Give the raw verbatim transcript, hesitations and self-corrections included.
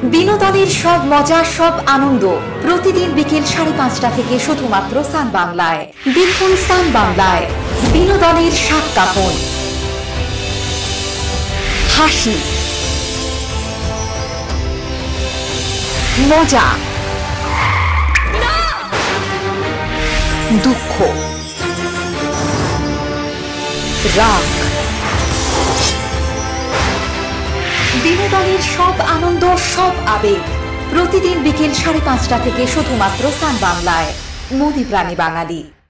বিনোদনের সব মজা, সব আনন্দ প্রতিদিন বিকেল সাড়ে পাঁচটা থেকে শুধুমাত্র সান বাংলায়। দেখুন সান বাংলায় বিনোদনের সাত কাপন, হাসি, মজা, দুঃখ, রাগ, বিনোদনের সব আনন্দ, সব আবেগ প্রতিদিন বিকেল সাড়ে পাঁচটা থেকে শুধুমাত্র সান বাংলায়। মোদি প্রাণী বাঙালি।